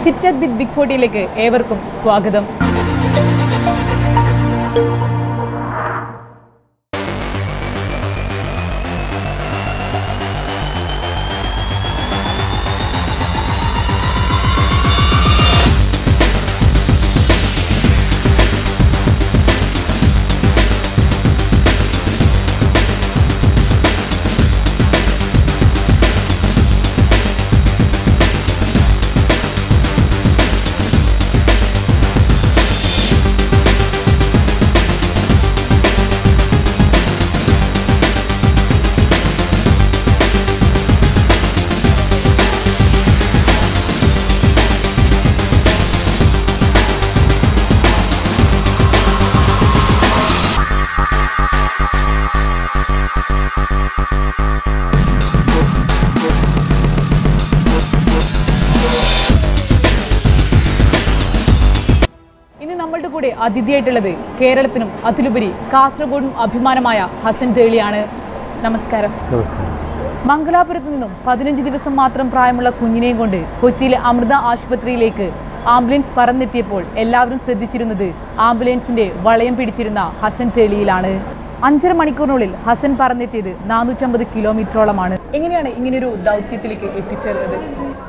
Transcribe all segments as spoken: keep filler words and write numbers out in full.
Chit chat with big ഫോർട്ടിയിലേക്ക് ഏവർക്കും സ്വാഗതം. നമ്മളുടെ കൂടെ അതിഥിയായിട്ടുള്ളത് കേരളത്തിനും അതിലുപരി കാസർഗോഡും അഭിമാനമായ ഹസൻ തേളിയാണ്. നമസ്കാരം. നമസ്കാരം. മംഗലാപുരത്ത് നിന്നും പതിനഞ്ച് ദിവസം മാത്രം പ്രായമുള്ള കുഞ്ഞിനെയും കൊണ്ട് കൊച്ചിയിലെ അമൃത ആശുപത്രിയിലേക്ക് ആംബുലൻസ് പറന്നെത്തിയപ്പോൾ എല്ലാവരും ശ്രദ്ധിച്ചിരുന്നത് ആംബുലൻസിന്റെ വളയം പിടിച്ചിരുന്ന ഹസൻ തേളിയിലാണ്. അഞ്ചര മണിക്കൂറിനുള്ളിൽ ഹസൻ പറന്നെത്തിയത് നാനൂറ്റമ്പത് കിലോമീറ്ററോളമാണ്. എങ്ങനെയാണ് ഇങ്ങനെയൊരു ദൗത്യത്തിലേക്ക് എത്തിച്ചേർന്നത്?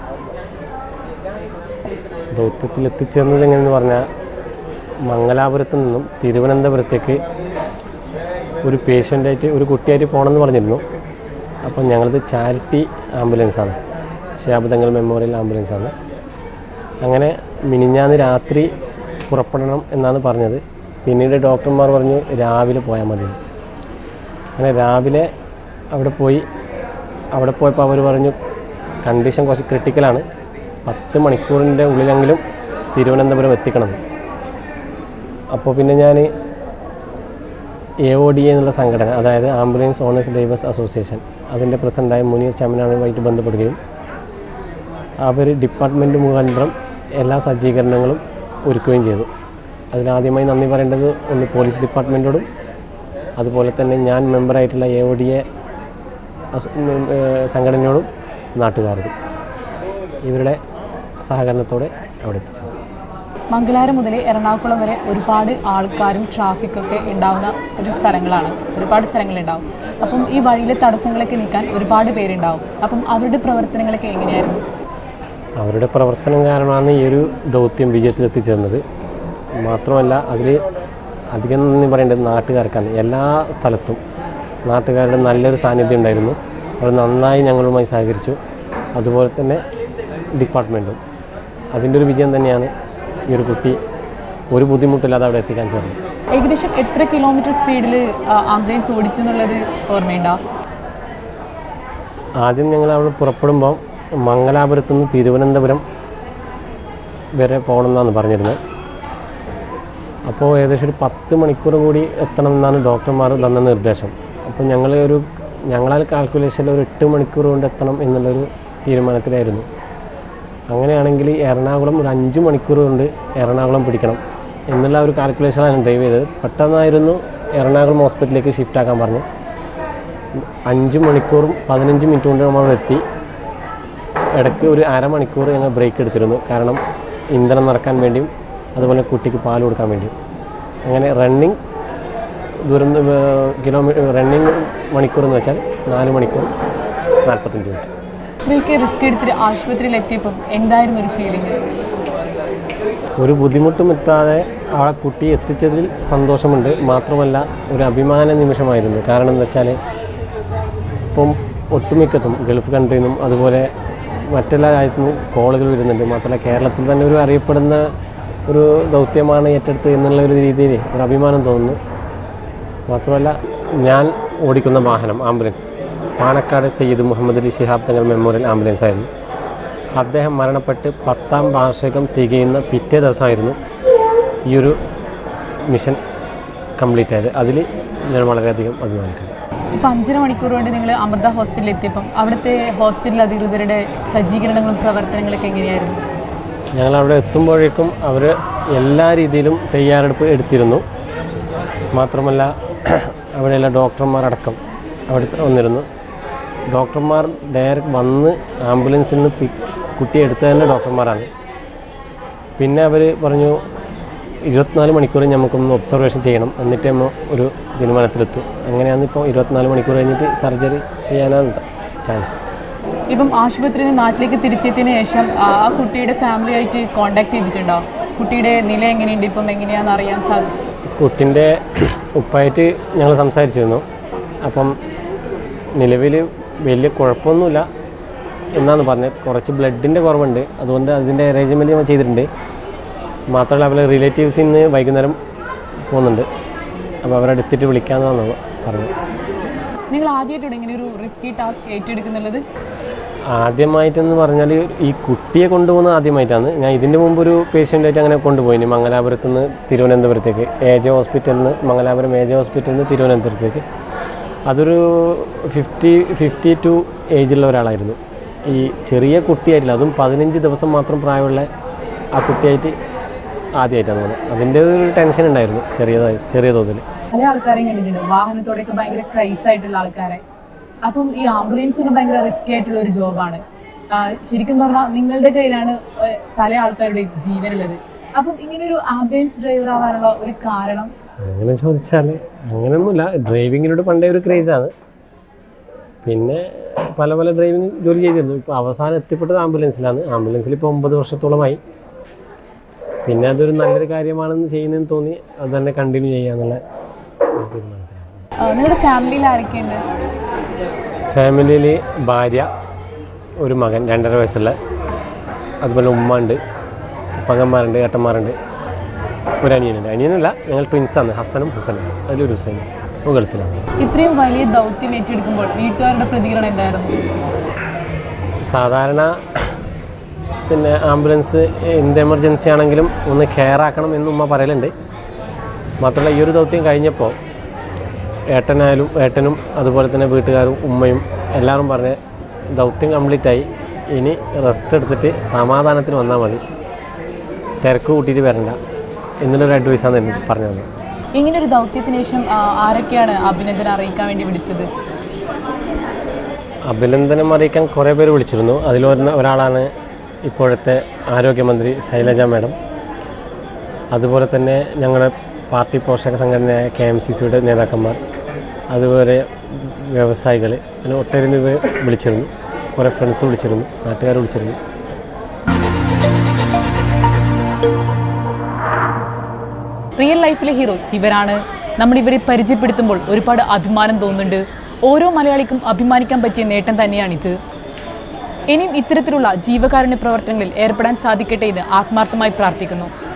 ദൗത്യത്തിൽ എത്തിച്ചേർന്നത് എങ്ങനെയെന്ന് പറഞ്ഞാൽ, മംഗലാപുരത്ത് നിന്നും തിരുവനന്തപുരത്തേക്ക് ഒരു പേഷ്യൻ്റായിട്ട് ഒരു കുട്ടിയായിട്ട് പോകണമെന്ന് പറഞ്ഞിരുന്നു. അപ്പം ഞങ്ങളത് ചാരിറ്റി ആംബുലൻസാണ്, ശാബദങ്ങൾ മെമ്മോറിയൽ ആംബുലൻസാണ്. അങ്ങനെ മിനിഞ്ഞാന്ന് രാത്രി പുറപ്പെടണം എന്നാണ് പറഞ്ഞത്. പിന്നീട് ഡോക്ടർമാർ പറഞ്ഞു രാവിലെ പോയാൽ മതി. അങ്ങനെ രാവിലെ അവിടെ പോയി. അവിടെ പോയപ്പോൾ അവർ പറഞ്ഞു കണ്ടീഷൻ കുറച്ച് ക്രിട്ടിക്കലാണ്, പത്ത് മണിക്കൂറിൻ്റെ ഉള്ളിലെങ്കിലും തിരുവനന്തപുരം എത്തിക്കണം. അപ്പോൾ പിന്നെ ഞാൻ എ ഒ ഡി എ എന്നുള്ള സംഘടന, അതായത് ആംബുലൻസ് ഓണേഴ്സ് ഡ്രൈവേഴ്സ് അസോസിയേഷൻ, അതിൻ്റെ പ്രസിഡൻ്റായ മുനീർ ചമനാനുമായിട്ട് ബന്ധപ്പെടുകയും അവർ ഡിപ്പാർട്ട്മെൻറ്റ് മുഖാന്തരം എല്ലാ സജ്ജീകരണങ്ങളും ഒരുക്കുകയും ചെയ്തു. അതിലാദ്യമായി നന്ദി പറയേണ്ടത് ഒന്ന് പോലീസ് ഡിപ്പാർട്ട്മെൻറ്റോടും അതുപോലെ തന്നെ ഞാൻ മെമ്പറായിട്ടുള്ള എ ഒ ഡി എ സംഘടനയോടും നാട്ടുകാരോടും ഇവരുടെ സഹകരണത്തോടെ അവിടെ എത്തിച്ചു. മംഗലാപുരം മുതൽ എറണാകുളം വരെ ഒരുപാട് ആൾക്കാരും ട്രാഫിക്കൊക്കെ ഉണ്ടാവുന്ന ഒരു സ്ഥലങ്ങളാണ്, ഒരുപാട് സ്ഥലങ്ങളുണ്ടാവും. അപ്പം ഈ വഴിയിലെ തടസ്സങ്ങളൊക്കെ നീക്കാൻ ഒരുപാട് പേരുണ്ടാവും. അപ്പം അവരുടെ പ്രവർത്തനങ്ങളൊക്കെ എങ്ങനെയായിരുന്നു? അവരുടെ പ്രവർത്തനം കാരണമാണ് ഈ ഒരു ദൗത്യം വിജയത്തിലെത്തിച്ചേർന്നത്. മാത്രമല്ല അതിൽ അധികം എന്ന് പറയേണ്ടത് നാട്ടുകാർക്കാണ്. എല്ലാ സ്ഥലത്തും നാട്ടുകാരുടെ നല്ലൊരു സാന്നിധ്യം ഉണ്ടായിരുന്നു. അവർ നന്നായി ഞങ്ങളുമായി സഹകരിച്ചു. അതുപോലെ തന്നെ ഡിപ്പാർട്ട്മെൻറ്റും. അതിൻ്റെ ഒരു വിജയം തന്നെയാണ് ഈ ഒരു കുട്ടി ഒരു ബുദ്ധിമുട്ടില്ലാതെ അവിടെ എത്തിക്കാൻ ചേർന്നു. ഏകദേശം എത്ര കിലോമീറ്റർ സ്പീഡിൽ ആംബുലൻസ് ഓടിച്ചു എന്നുള്ളത് ഓർമ്മയുണ്ടോ? ആദ്യം ഞങ്ങൾ അവിടെ പുറപ്പെടുമ്പോൾ മംഗലാപുരത്തു നിന്ന് തിരുവനന്തപുരം വരെ പോകണമെന്നാണ് പറഞ്ഞിരുന്നത്. അപ്പോൾ ഏകദേശം ഒരു പത്ത് മണിക്കൂർ കൂടി എത്തണമെന്നാണ് ഡോക്ടർമാർ തന്ന നിർദ്ദേശം. അപ്പോൾ ഞങ്ങൾ ഒരു ഞങ്ങളാൽ കാൽക്കുലേഷനിൽ ഒരു എട്ട് മണിക്കൂർ കൊണ്ട് എത്തണം എന്നുള്ളൊരു തീരുമാനത്തിലായിരുന്നു. അങ്ങനെയാണെങ്കിൽ എറണാകുളം ഒരു അഞ്ച് മണിക്കൂർ കൊണ്ട് എറണാകുളം പിടിക്കണം എന്നുള്ള ഒരു കാൽക്കുലേഷനാണ് ഡ്രൈവ് ചെയ്തത്. പെട്ടെന്നായിരുന്നു എറണാകുളം ഹോസ്പിറ്റലിലേക്ക് ഷിഫ്റ്റ് ആക്കാൻ പറഞ്ഞു. അഞ്ച് മണിക്കൂറും പതിനഞ്ച് മിനിറ്റ് കൊണ്ട് നമ്മൾ എത്തി. ഇടയ്ക്ക് ഒരു അരമണിക്കൂർ ഞങ്ങൾ ബ്രേക്ക് എടുത്തിരുന്നു, കാരണം ഇന്ധനം നിറക്കാൻ വേണ്ടിയും അതുപോലെ കുട്ടിക്ക് പാൽ കൊടുക്കാൻ വേണ്ടിയും. അങ്ങനെ റണ്ണിങ് ദൂരം കിലോമീറ്റർ റണ്ണിങ് മണിക്കൂർ എന്ന് വെച്ചാൽ നാല് മണിക്കൂർ നാൽപ്പത്തഞ്ച് മിനിറ്റ്. ഇത്രയൊക്കെ റിസ്ക് എടുത്തിട്ട് ആശുപത്രിയിൽ എത്തിയപ്പം എന്തായിരുന്നു ഒരു ഫീലിംഗ്? ഒരു ബുദ്ധിമുട്ടും എത്താതെ ആ കുട്ടി എത്തിച്ചതിൽ സന്തോഷമുണ്ട്. മാത്രമല്ല ഒരു അഭിമാന നിമിഷമായിരുന്നു. കാരണം എന്താ വെച്ചാൽ ഇപ്പം ഒട്ടുമിക്കത്തും ഗൾഫ് കൺട്രിയിൽ നിന്നും അതുപോലെ മറ്റെല്ലാ രാജ്യത്തു നിന്നും കോളുകൾ വരുന്നുണ്ട്. മാത്രമല്ല കേരളത്തിൽ തന്നെ ഒരു അറിയപ്പെടുന്ന ഒരു ദൗത്യമാണ് ഏറ്റെടുത്ത് എന്നുള്ള ഒരു രീതിയിൽ ഒരു അഭിമാനം തോന്നുന്നു. മാത്രമല്ല ഞാൻ ഓടിക്കുന്ന വാഹനം ambulance Panakkad Sayyid Muhammad Ali Shihab Thangal memorial ambulance ആയിരുന്നു. അദ്ദേഹം മരണപ്പെട്ട് പത്താം വാർഷികം തികയുന്ന പിറ്റേ ദിവസമായിരുന്നു ഈ ഒരു മിഷൻ കംപ്ലീറ്റ് ആയത്. അതിൽ ഞാൻ വളരെയധികം അഭിമാനിക്കുന്നു. ഇപ്പോൾ അഞ്ചര മണിക്കൂർ കൊണ്ട് നിങ്ങൾ അമൃത ഹോസ്പിറ്റലിൽ എത്തിയപ്പം അവിടുത്തെ ഹോസ്പിറ്റൽ അധികൃതരുടെ സജ്ജീകരണങ്ങളും പ്രവർത്തനങ്ങളൊക്കെ എങ്ങനെയായിരുന്നു? ഞങ്ങളവിടെ എത്തുമ്പോഴേക്കും അവർ എല്ലാ രീതിയിലും തയ്യാറെടുപ്പ് എടുത്തിരുന്നു. മാത്രമല്ല അവിടെയുള്ള ഡോക്ടർമാരടക്കം അവിടെ വന്നിരുന്നു. ഡോക്ടർമാർ ഡയറക്റ്റ് വന്ന് ആംബുലൻസിൽ നിന്ന് കുട്ടിയെ എടുത്ത തന്നെ ഡോക്ടർമാരാണ്. പിന്നെ അവർ പറഞ്ഞു ഇരുപത്തിനാല് മണിക്കൂർ നമുക്കൊന്ന് ഒബ്സർവേഷൻ ചെയ്യണം, എന്നിട്ട് നമ്മൾ ഒരു തീരുമാനത്തിലെത്തും. അങ്ങനെയാണ് ഇപ്പോൾ ഇരുപത്തിനാല് മണിക്കൂർ കഴിഞ്ഞിട്ട് സർജറി ചെയ്യാനാണ് ചാൻസ്. ഇപ്പം ആശുപത്രിയിൽ നിന്ന് നാട്ടിലേക്ക് തിരിച്ചെത്തിയതിന് ശേഷം ആ കുട്ടിയുടെ ഫാമിലി ആയിട്ട് കോൺടാക്ട് ചെയ്തിട്ടുണ്ടോ? കുട്ടിയുടെ നില എങ്ങനെയുണ്ട്, ഇപ്പം എങ്ങനെയാണെന്ന് അറിയാൻ സാധിക്കും? കുട്ടിൻ്റെ ഉപ്പായിട്ട് ഞങ്ങൾ സംസാരിച്ചിരുന്നു. അപ്പം നിലവിൽ വലിയ കുഴപ്പമൊന്നുമില്ല എന്നാണ് പറഞ്ഞത്. കുറച്ച് ബ്ലഡിൻ്റെ കുറവുണ്ട്, അതുകൊണ്ട് അതിൻ്റെ അറേഞ്ച്മെൻറ്റ് നമ്മൾ ചെയ്തിട്ടുണ്ട്. മാത്രമല്ല അവരെ റിലേറ്റീവ്സിൽ നിന്ന് വൈകുന്നേരം പോകുന്നുണ്ട്, അപ്പോൾ അവരെടുത്തിട്ട് വിളിക്കാമെന്നാണ് പറഞ്ഞത്. നിങ്ങൾ ആദ്യമായിട്ടാണ് ഇങ്ങനെ ഒരു റിസ്കി ടാസ്ക് ഏറ്റെടുക്കുന്നുള്ളത്? ആദ്യമായിട്ടെന്ന് പറഞ്ഞാൽ ഈ കുട്ടിയെ കൊണ്ടുപോകുന്നത് ആദ്യമായിട്ടാണ്. ഞാൻ ഇതിൻ്റെ മുമ്പ് ഒരു പേഷ്യൻ്റായിട്ട് അങ്ങനെ കൊണ്ടുപോയിന് മംഗലാപുരത്ത് നിന്ന് തിരുവനന്തപുരത്തേക്ക്, എ ജെ ഹോസ്പിറ്റലിൽ നിന്ന് മംഗലാപുരം എ ജെ ഹോസ്പിറ്റലിൽ നിന്ന് തിരുവനന്തപുരത്തേക്ക്. അതൊരു ഫിഫ്റ്റി ഫിഫ്റ്റി ടു ഏജുള്ള ഒരാളായിരുന്നു. ഈ ചെറിയ കുട്ടിയായിട്ടില്ല, അതും പതിനഞ്ച് ദിവസം മാത്രം പ്രായമുള്ള ആ കുട്ടിയായിട്ട് ആദ്യമായിട്ടാണ് തോന്നുന്നത്. അതിൻ്റെ ഒരു ടെൻഷൻ ഉണ്ടായിരുന്നു ചെറിയതായി ചെറിയ തോതിൽ. പല ആൾക്കാരെയും കണ്ടിട്ടുണ്ട് വാഹനത്തോടെയൊക്കെ ഭയങ്കര ക്രൈസ് ആയിട്ടുള്ള ആൾക്കാരെ. അപ്പം ഈ ആംബുലൻസിന് ഭയങ്കര റിസ്കി ആയിട്ടുള്ള ഒരു ജോബാണ്. ശരിക്കും പറഞ്ഞാൽ നിങ്ങളുടെ കയ്യിലാണ് പല ആൾക്കാരുടെയും ജീവനുള്ളത്. അപ്പം ഇങ്ങനൊരു ആംബുലൻസ് ഡ്രൈവർ ആവാനുള്ള ഒരു കാരണം? അങ്ങനെ ചോദിച്ചാൽ അങ്ങനെയൊന്നുമില്ല. ഡ്രൈവിങ്ങിനോട് പണ്ടേ ഒരു ക്രേസാണ്. പിന്നെ പല പല ഡ്രൈവിംഗ് ജോലി ചെയ്തിരുന്നു. ഇപ്പോൾ അവസാനം എത്തിപ്പെട്ടത് ആംബുലൻസിലാണ്. ആംബുലൻസിൽ ഇപ്പോൾ ഒമ്പത് വർഷത്തോളമായി. പിന്നെ അതൊരു നല്ലൊരു കാര്യമാണെന്ന് ചെയ്യുന്നതെന്ന് തോന്നി അത് തന്നെ കണ്ടിന്യൂ ചെയ്യാന്നുള്ള തീരുമാനത്തിലാണ്. നിങ്ങളുടെ ഫാമിലിയിൽ ആരൊക്കെയുണ്ട്? ഫാമിലിയിൽ ഭാര്യ, ഒരു മകൻ രണ്ടര വയസ്സുള്ള, അതുപോലെ ഉമ്മ ഉണ്ട്, പങ്ങന്മാരുണ്ട്, ഏട്ടന്മാരുണ്ട്, ഒരു അനിയനുണ്ട്. അനിയനല്ല, ഞങ്ങൾ ട്വിൻസാണ്, ഹസനും ഹുസനും. അതിലൊരു ഹുസൈൻ ഗൾഫിലാണ്. ഇത്രയും വലിയ ദൗത്യം ഏറ്റെടുക്കുമ്പോൾ വീട്ടുകാരുടെ പ്രതികരണം എന്തായിരുന്നു? സാധാരണ പിന്നെ ആംബുലൻസ് എന്ത് എമർജൻസി ആണെങ്കിലും ഒന്ന് കെയർ ആക്കണം എന്ന് ഉമ്മ പറയലുണ്ട്. മാത്രമല്ല ഈ ഒരു ദൗത്യം കഴിഞ്ഞപ്പോൾ ഏട്ടനായാലും ഏട്ടനും അതുപോലെ തന്നെ വീട്ടുകാരും ഉമ്മയും എല്ലാവരും പറഞ്ഞ് ദൗത്യം കംപ്ലീറ്റായി, ഇനി റെസ്റ്റ് എടുത്തിട്ട് സമാധാനത്തിന് വന്നാൽ മതി, തിരക്ക് കൂട്ടിയിട്ട് വരണ്ട എന്നുള്ളൊരു അഡ്വൈസാണ് എനിക്ക് പറഞ്ഞു തന്നത്. ഇങ്ങനൊരു ദൗത്യത്തിന് ശേഷം ആരൊക്കെയാണ് അഭിനന്ദനം അറിയിക്കാൻ വേണ്ടി വിളിച്ചത്? അഭിനന്ദനം അറിയിക്കാൻ കുറേ പേര് വിളിച്ചിരുന്നു. അതിലൊരു ഒരാളാണ് ഇപ്പോഴത്തെ ആരോഗ്യമന്ത്രി ശൈലജ മാഡം. അതുപോലെ തന്നെ ഞങ്ങളുടെ പാർട്ടി പോഷക സംഘടനയായ കെ എം സി സിയുടെ നേതാക്കന്മാർ, അതുപോലെ വ്യവസായികൾ, അങ്ങനെ ഒട്ടേറെ പേര് വിളിച്ചിരുന്നു. കുറേ ഫ്രണ്ട്സ് വിളിച്ചിരുന്നു, നാട്ടുകാർ വിളിച്ചിരുന്നു. റിയൽ ലൈഫിലെ ഹീറോസ് ഇവരാണ്. നമ്മൾ ഇവരെ പരിചയപ്പെടുത്തുമ്പോൾ ഒരുപാട് അഭിമാനം തോന്നുന്നുണ്ട്. ഓരോ മലയാളിക്കും അഭിമാനിക്കാൻ പറ്റിയ നേട്ടം തന്നെയാണിത്. ഇനിയും ഇത്തരത്തിലുള്ള ജീവകാരുണ്യ പ്രവർത്തനങ്ങളിൽ ഏർപ്പെടാൻ സാധിക്കട്ടെ എന്ന് ആത്മാർത്ഥമായി പ്രാർത്ഥിക്കുന്നു.